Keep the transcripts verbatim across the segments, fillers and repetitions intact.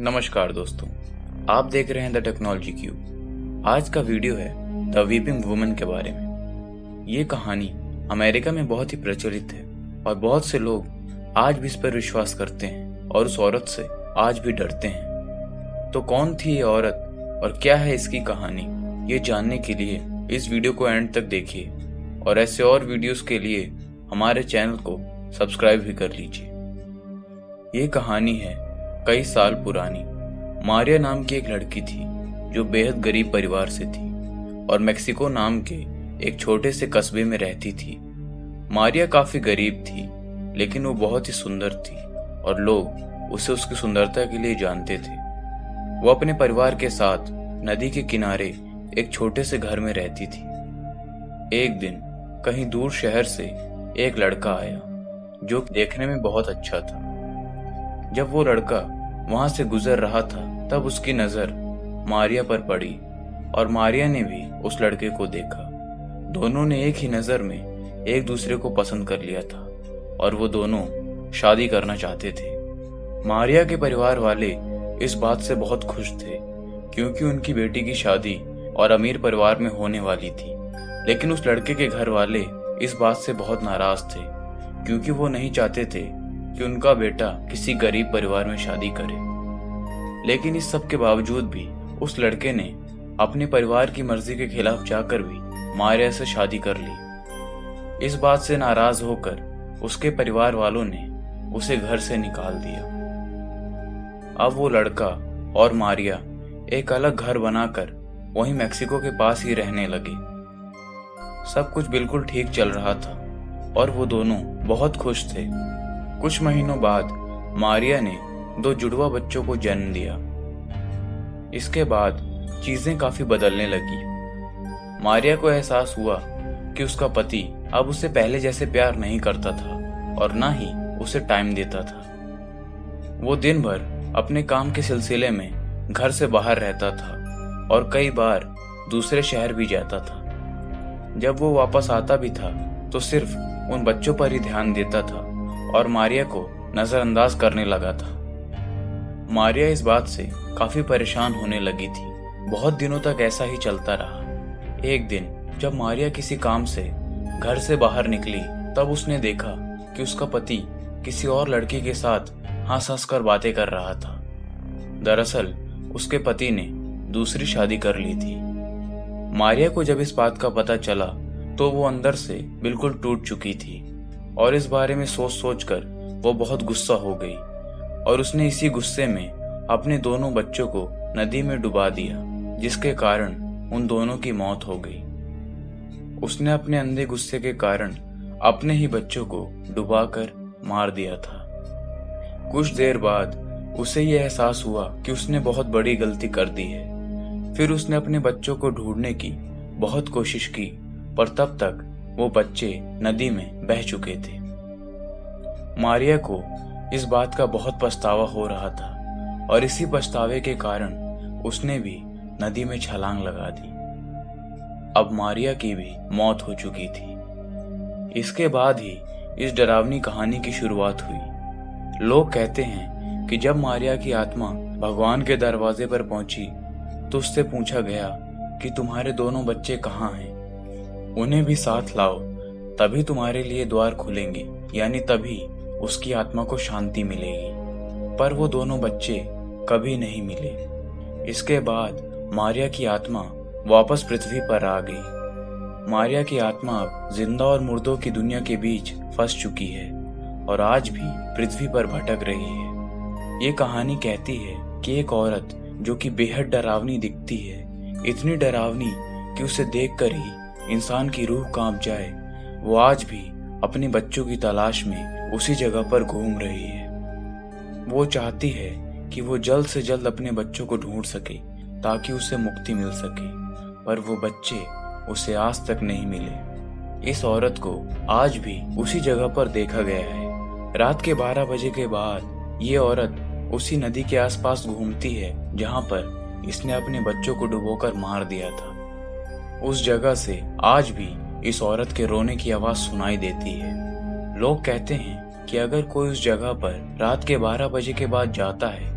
नमस्कार दोस्तों, आप देख रहे हैं द टेक्नोलॉजी क्यूब। आज का वीडियो है द वीपिंग वुमन के बारे में। ये कहानी अमेरिका में बहुत ही प्रचलित है और बहुत से लोग आज भी इस पर विश्वास करते हैं और उस औरत से आज भी डरते हैं। तो कौन थी ये औरत और क्या है इसकी कहानी, ये जानने के लिए इस वीडियो को एंड तक देखिए और ऐसे और वीडियोस के लिए हमारे चैनल को सब्सक्राइब भी कर लीजिए। ये कहानी है कई साल पुरानी। मारिया नाम की एक लड़की थी जो बेहद गरीब परिवार से थी और मेक्सिको नाम के एक छोटे से कस्बे में रहती थी। मारिया काफी गरीब थी लेकिन वो बहुत ही सुंदर थी और लोग उसे उसकी सुंदरता के लिए जानते थे। वो अपने परिवार के साथ नदी के किनारे एक छोटे से घर में रहती थी। एक दिन कहीं दूर शहर से एक लड़का आया जो देखने में बहुत अच्छा था। जब वो लड़का वहां से गुजर रहा था तब उसकी नजर मारिया पर पड़ी और मारिया ने भी उस लड़के को देखा। दोनों ने एक ही नजर में एक दूसरे को पसंद कर लिया था और वो दोनों शादी करना चाहते थे। मारिया के परिवार वाले इस बात से बहुत खुश थे क्योंकि उनकी बेटी की शादी और अमीर परिवार में होने वाली थी। लेकिन उस लड़के के घर वाले इस बात से बहुत नाराज थे क्योंकि वो नहीं चाहते थे कि उनका बेटा किसी गरीब परिवार में शादी करे। लेकिन इस सब के बावजूद भी उस लड़के ने अपने परिवार की मर्जी के खिलाफ जाकर भी मारिया से शादी कर ली। इस बात से नाराज होकर उसके परिवार वालों ने उसे घर से निकाल दिया। अब वो लड़का और मारिया एक अलग घर बनाकर वहीं मेक्सिको के पास ही रहने लगे। सब कुछ बिल्कुल ठीक चल रहा था और वो दोनों बहुत खुश थे। कुछ महीनों बाद मारिया ने दो जुड़वा बच्चों को जन्म दिया। इसके बाद चीजें काफी बदलने लगी। मारिया को एहसास हुआ कि उसका पति अब उसे पहले जैसे प्यार नहीं करता था और ना ही उसे टाइम देता था। वो दिन भर अपने काम के सिलसिले में घर से बाहर रहता था और कई बार दूसरे शहर भी जाता था। जब वो वापस आता भी था तो सिर्फ उन बच्चों पर ही ध्यान देता था और मारिया को नजरअंदाज करने लगा था। मारिया इस बात से काफी परेशान होने लगी थी। बहुत दिनों तक ऐसा ही चलता रहा। एक दिन जब मारिया किसी काम से घर से बाहर निकली तब उसने देखा कि उसका पति किसी और लड़की के साथ हंस हंस कर बातें कर रहा था। दरअसल उसके पति ने दूसरी शादी कर ली थी। मारिया को जब इस बात का पता चला तो वो अंदर से बिल्कुल टूट चुकी थी और इस बारे में सोच सोच कर वो बहुत गुस्सा हो गई और उसने इसी गुस्से में अपने दोनों बच्चों को नदी में डुबा दिया, जिसके कारण उन दोनों की मौत हो गई। उसने अपने अंधे गुस्से के कारण अपने ही बच्चों को डुबाकर मार दिया था। कुछ देर बाद उसे यह एहसास हुआ कि उसने बहुत बड़ी गलती कर दी है। फिर उसने अपने बच्चों को ढूंढने की बहुत कोशिश की पर तब तक वो बच्चे नदी में बह चुके थे। मारिया को इस बात का बहुत पछतावा हो रहा था और इसी पछतावे के कारण उसने भी नदी में छलांग लगा दी। अब मारिया की भी मौत हो चुकी थी। इसके बाद ही इस डरावनी कहानी की शुरुआत हुई। लोग कहते हैं कि जब मारिया की आत्मा भगवान के दरवाजे पर पहुंची तो उससे पूछा गया कि तुम्हारे दोनों बच्चे कहाँ हैं, उन्हें भी साथ लाओ, तभी तुम्हारे लिए द्वार खुलेंगे, यानी तभी उसकी आत्मा को शांति मिलेगी। पर वो दोनों बच्चे कभी नहीं मिले। इसके बाद मारिया की आत्मा वापस पृथ्वी पर आ गई। मारिया की आत्मा अब जिंदा और मुर्दों की दुनिया के बीच फंस चुकी है और आज भी पृथ्वी पर भटक रही है। ये कहानी कहती है कि एक औरत जो कि बेहद डरावनी दिखती है, इतनी डरावनी कि उसे देखकर ही इंसान की रूह कांप जाए, वो आज भी अपने बच्चों की तलाश में उसी जगह पर घूम रही है। वो चाहती है कि वो जल्द से जल्द अपने बच्चों को ढूंढ सके ताकि उसे मुक्ति मिल सके, पर वो बच्चे उसे आज तक नहीं मिले। इस औरत को आज भी उसी जगह पर देखा गया है। रात के बारह बजे के बाद ये औरत उसी नदी के आसपास घूमती है जहां पर इसने अपने बच्चों को डुबोकर मार दिया था। उस जगह से आज भी इस औरत के रोने की आवाज सुनाई देती है। लोग कहते हैं कि अगर कोई उस जगह पर रात के बारह बजे के बाद जाता है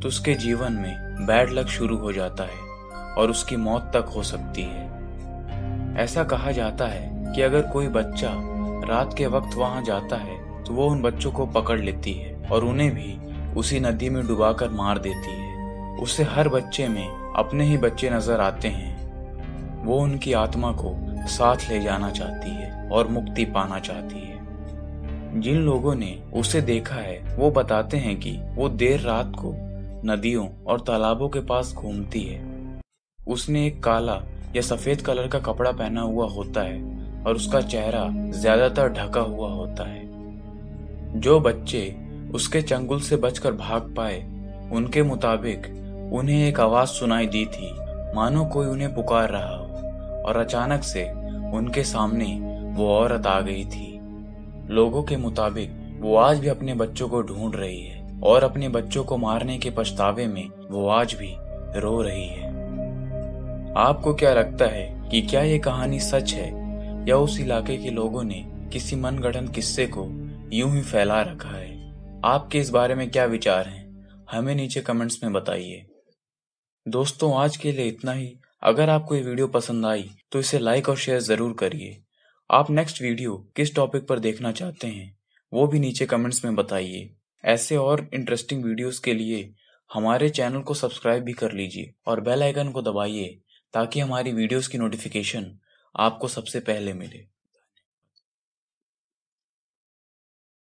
तो उसके जीवन में बैड लक शुरू हो जाता है और उसकी मौत तक हो सकती है। ऐसा कहा जाता है कि अगर कोई बच्चा रात के वक्त वहां जाता है तो वो उन बच्चों को पकड़ लेती है और उन्हें भी उसी नदी में डुबाकर मार देती है। उसे हर बच्चे में अपने ही बच्चे नजर आते हैं। वो उनकी आत्मा को साथ ले जाना चाहती है और मुक्ति पाना चाहती है। जिन लोगों ने उसे देखा है वो बताते हैं कि वो देर रात को नदियों और तालाबों के पास घूमती है। उसने एक काला या सफेद कलर का कपड़ा पहना हुआ होता है और उसका चेहरा ज्यादातर ढका हुआ होता है। जो बच्चे उसके चंगुल से बचकर भाग पाए, उनके मुताबिक उन्हें एक आवाज सुनाई दी थी, मानो कोई उन्हें पुकार रहा हो, और अचानक से उनके सामने वो औरत आ गई थी। लोगों के मुताबिक वो आज भी अपने बच्चों को ढूंढ रही है और अपने बच्चों को मारने के पछतावे में वो आज भी रो रही है। आपको क्या लगता है कि क्या ये कहानी सच है या उस इलाके के लोगों ने किसी मनगढ़ंत किस्से को यूं ही फैला रखा है? आपके इस बारे में क्या विचार हैं? हमें नीचे कमेंट्स में बताइए। दोस्तों, आज के लिए इतना ही। अगर आपको ये वीडियो पसंद आई तो इसे लाइक और शेयर जरूर करिए। आप नेक्स्ट वीडियो किस टॉपिक पर देखना चाहते हैं वो भी नीचे कमेंट्स में बताइए। ऐसे और इंटरेस्टिंग वीडियोस के लिए हमारे चैनल को सब्सक्राइब भी कर लीजिए और बेल आइकन को दबाइए ताकि हमारी वीडियोस की नोटिफिकेशन आपको सबसे पहले मिले।